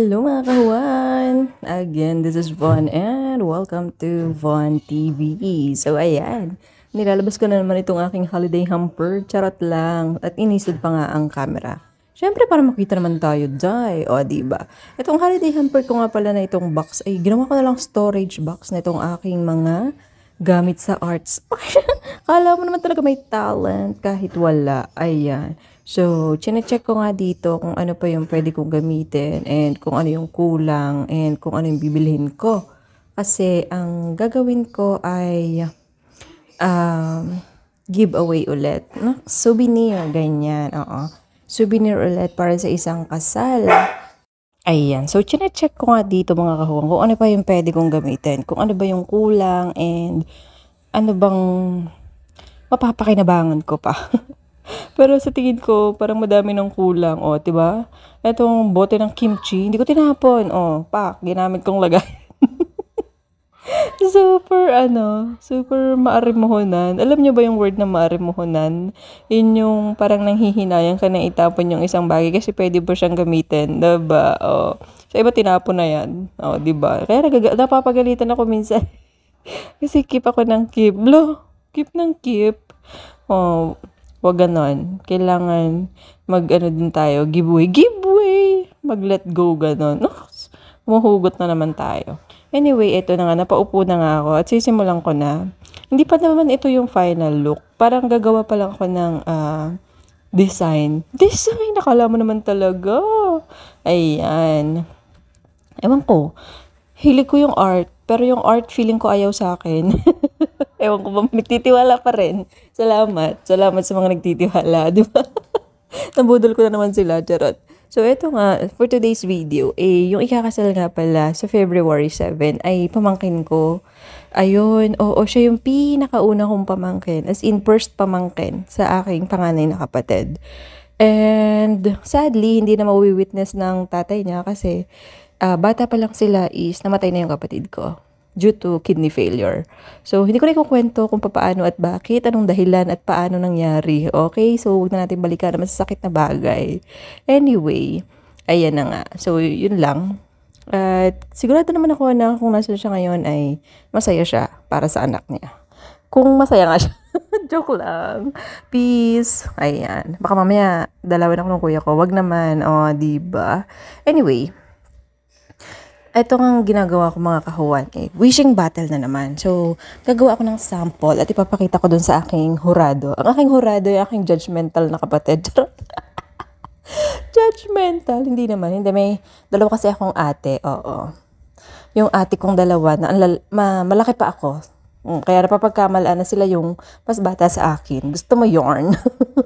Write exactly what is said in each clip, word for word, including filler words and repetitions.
Hello mga kahuan! Again, this is Von and welcome to Von T V. So ayan, nilalabas ko na naman itong aking holiday hamper. Charot lang. At inisod pa nga ang camera. Siyempre para makita naman tayo, Jai. O diba? Itong holiday hamper ko nga pala na itong box ay ginawa ko na lang storage box na itong aking mga gamit sa arts. Kala mo naman talaga may talent kahit wala. Ayan. So, chine-check ko nga dito kung ano pa yung pwede kong gamitin and kung ano yung kulang and kung ano yung bibilhin ko. Kasi ang gagawin ko ay um, giveaway ulit. No? Souvenir, ganyan. Oo. Souvenir ulit para sa isang kasal. Ayan. So, chine-check ko nga dito mga kahuwang kung ano pa yung pwede kong gamitin. Kung ano ba yung kulang and ano bang mapapakinabangan ko pa. Pero sa tingin ko, parang madami ng kulang. O, diba? Etong bote ng kimchi, hindi ko tinapon. O, pak, ginamit kong lagay. Super, ano, super maarimuhunan. Alam niyo ba yung word na maarimuhunan? Yun yung parang nanghihinayang ka na itapon yung isang bagay kasi pwede ba siyang gamitin. Diba? O, sa iba tinapon na yan. O, diba? Kaya nagaga- napapagalitan ako minsan. Kasi keep ako ng keep. Lo, keep ng keep. O, wag ganon. Kailangan mag-ano din tayo. Giveaway. Giveaway! Mag-let go ganon. Oh, mahugot na naman tayo. Anyway, ito na nga. Napaupo na nga ako. At sisimulan ko na. Hindi pa naman ito yung final look. Parang gagawa pa lang ako ng uh, design. Design! Nakala mo naman talaga. Ayan. Ewan ko. Hilig ko yung art. Pero yung art feeling ko ayaw sa akin. Ewan ko ba, nagtitiwala pa rin. Salamat. Salamat sa mga nagtitiwala, di ba? Nabudol ko na naman sila, charot. So, eto nga, for today's video, eh, yung ikakasal nga pala sa February seventh ay pamangkin ko. Ayun, oo, siya yung pinakauna kong pamangkin. As in, first pamangkin sa aking panganay na kapatid. And, sadly, hindi na mawi-witness ng tatay niya kasi uh, bata pa lang sila is namatay na yung kapatid ko due to kidney failure. So, hindi ko na ikukwento kung paano at bakit, anong dahilan at paano nangyari. Okay? So, huwag na natin balikan na masasakit na bagay. Anyway, ayan na nga. So, yun lang. At sigurado naman ako na kung nasa siya ngayon ay masaya siya para sa anak niya. Kung masaya nga siya. Joke lang. Peace. Ayan. Baka mamaya, dalawin ako ng kuya ko. Wag naman. O, oh, diba? Anyway, ito ang ginagawa ko mga kahuwan eh. Wishing battle na naman. So, gagawa ako ng sample at ipapakita ko dun sa aking hurado. Ang aking hurado ay aking judgmental na kapatid. Judgmental? Hindi naman. Hindi, may dalawa kasi akong ate. Oo. Yung ate kong dalawa na ma, malaki pa ako. Kaya napapagkamalaan na sila yung mas bata sa akin. Gusto mo yarn?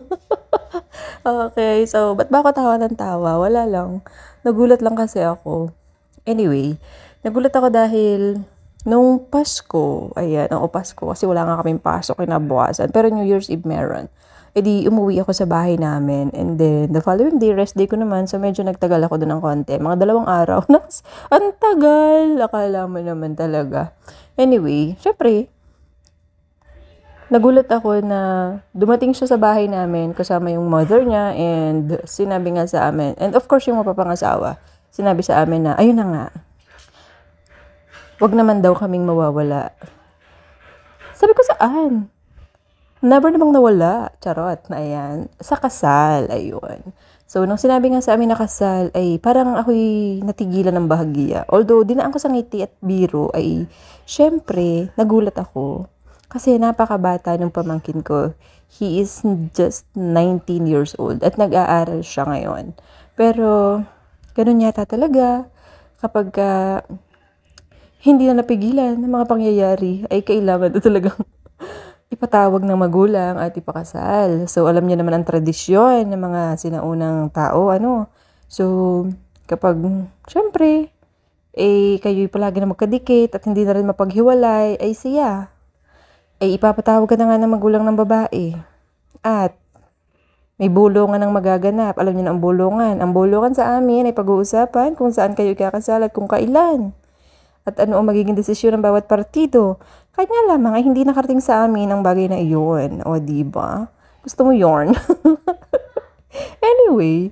Okay, so, ba't ba ako tawa ng tawa? Wala lang. Nagulat lang kasi ako. Anyway, nagulat ako dahil nung Pasko, ayan, oo Pasko, kasi wala nga kaming pasok kinabukasan, pero New Year's Eve meron. E di, umuwi ako sa bahay namin, and then, the following day, rest day ko naman, so medyo nagtagal ako doon ng konti, mga dalawang araw, nas, ang tagal, akala mo naman talaga. Anyway, syempre, nagulat ako na dumating siya sa bahay namin, kasama yung mother niya, and sinabi nga sa amin, and of course, yung mapapangasawa, sinabi sa amin na, ayun na nga, wag naman daw kaming mawawala. Sabi ko, saan? Never namang nawala. Charot. Ayan. Sa kasal. Ayun. So, nung sinabi nga sa amin na kasal, ay parang ako'y natigilan ng bahagya. Although, dinaan ko sa ngiti at biro, ay syempre, nagulat ako. Kasi napakabata ng pamangkin ko. He is just nineteen years old at nag-aaral siya ngayon. Pero, ganun yata talaga kapag uh, hindi na napigilan ng mga pangyayari ay kailangan na talagang ipatawag ng magulang at ipakasal. So, alam niyo naman ang tradisyon ng mga sinaunang tao. Ano? So, kapag, syempre, eh, kayo'y palagi na magkadikit at hindi na rin mapaghiwalay, ay siya. Ay, ipapatawag ka na nga ng magulang ng babae. At, may bulungan ang magaganap. Alam niyo na ang bulungan. Ang bulungan sa amin ay pag-uusapan kung saan kayo ikakasal at kung kailan. At ano ang magiging desisyon ng bawat partido. Kahit nga lamang ay hindi nakarating sa amin ang bagay na iyon. O diba? Gusto mo yarn? Anyway,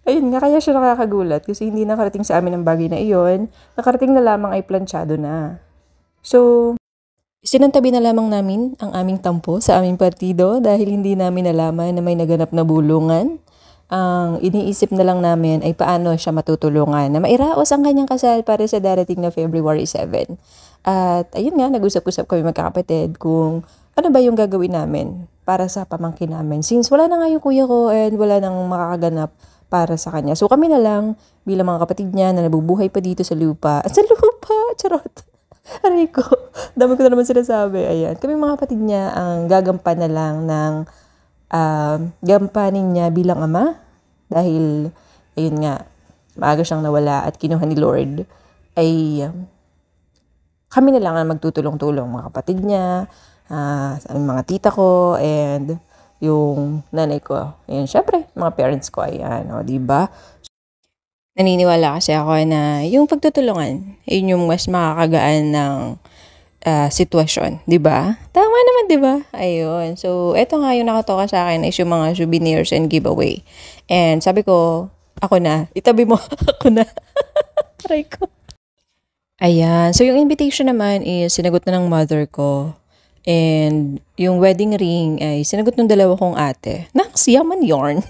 Ayun nga, kaya siya nakakagulat kasi hindi nakarating sa amin ang bagay na iyon. Nakarating na lamang ay planchado na. So, sinantabi na lamang namin ang aming tampo sa aming partido dahil hindi namin nalaman na may naganap na bulungan. Ang iniisip na lang namin ay paano siya matutulungan na mairaos ang kanyang kasal para sa darating na February seventh. At ayun nga, nag-usap-usap kami magkakapatid kung ano ba yung gagawin namin para sa pamangkin namin. Since wala na nga yung kuya ko and wala nang makakaganap para sa kanya. So kami na lang bilang mga kapatid niya na nabubuhay pa dito sa lupa. At sa lupa! Charot! Aray ko. Dami ko na naman sinasabi. Ayan. Kami mga kapatid niya ang gagampan na lang ng uh, gampanin niya bilang ama. Dahil, ayun nga, maaga siyang nawala at kinuha ni Lord. Ay, um, kami na lang ang magtutulong-tulong. Mga kapatid niya, uh, mga tita ko, and yung nanay ko. Ayan, syempre, mga parents ko. Ayan, o, diba? Naniniwala kasi ako na yung pagtutulungan, yun yung mas makakagaan ng uh, sitwasyon, di ba? Tama naman, di ba? Ayun. So, eto nga yung nakatoka sa akin is yung mga souvenirs and giveaway. And sabi ko, ako na. Itabi mo, ako na. Aray ko. Ayan. So, yung invitation naman is sinagot na ng mother ko. And yung wedding ring ay sinagot ng dalawa kong ate. Naks, yaman yarn.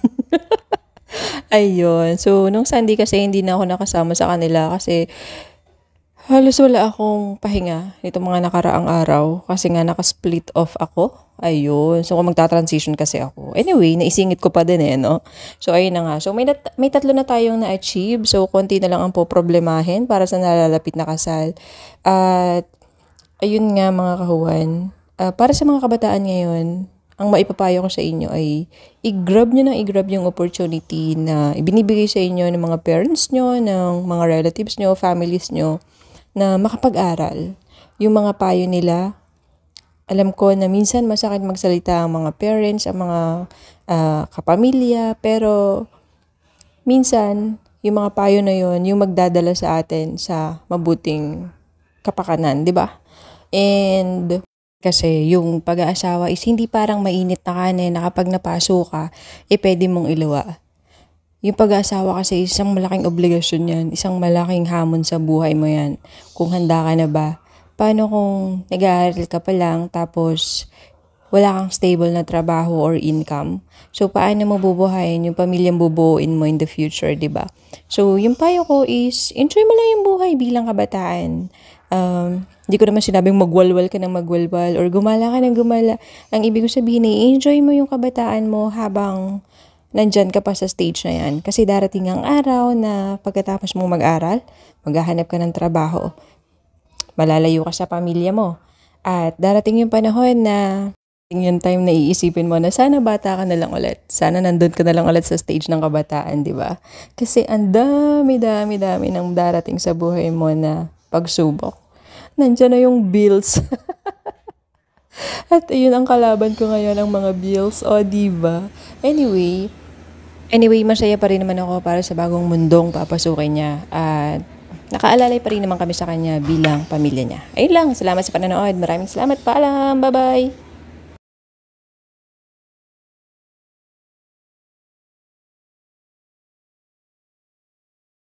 Ayun. So, nung Sunday kasi hindi na ako nakasama sa kanila kasi halos wala akong pahinga itong mga nakaraang araw kasi nga naka-split off ako. Ayun. So, kung magta-transition kasi ako. Anyway, naisingit ko pa din eh, no? So, ayun na nga. So, may, nat- may tatlo na tayong na-achieve. So, konti na lang ang po-problemahin para sa nalalapit na kasal. At, ayun nga mga kahuwan. Uh, para sa mga kabataan ngayon, ang maipapayo ko sa inyo ay i-grab nyo na i-grab yung opportunity na ibinibigay sa inyo ng mga parents nyo, ng mga relatives nyo, families nyo, na makapag-aral. Yung mga payo nila, alam ko na minsan masakit magsalita ang mga parents, ang mga uh, kapamilya, pero minsan yung mga payo na yon yung magdadala sa atin sa mabuting kapakanan, di ba? And kasi yung pag-aasawa is hindi parang mainit na kanin na kapag napaso ka, eh pwede mong ilawa. Yung pag-aasawa kasi isang malaking obligasyon yan, isang malaking hamon sa buhay mo yan. Kung handa ka na ba? Paano kung nag-aaral ka pa lang tapos wala kang stable na trabaho or income? So paano mo bubuhayin yung pamilyang bubuuin mo in the future, di ba? So yung payo ko is enjoy mo lang yung buhay bilang kabataan. Um, Hindi ko naman sinabing magwalwal ka ng magwalwal or gumala ka ng gumala. Ang ibig ko sabihin ay enjoy mo yung kabataan mo habang nandyan ka pa sa stage na yan. Kasi darating ang araw na pagkatapos mong mag-aral, maghahanap ka ng trabaho. Malalayo ka sa pamilya mo. At darating yung panahon na yung time na iisipin mo na sana bata ka na lang ulit. Sana nandun ka na lang ulit sa stage ng kabataan, di ba? Kasi ang dami, dami, dami nang darating sa buhay mo na pagsubok. Nandiyan na yung bills. At ayun ang kalaban ko ngayon, ang mga bills. O, diba? Anyway, anyway, masaya pa rin naman ako para sa bagong mundong papasukin niya. At nakaalalay pa rin naman kami sa kanya bilang pamilya niya. Ayun lang, salamat sa panonood. Maraming salamat. Paalam. Bye-bye.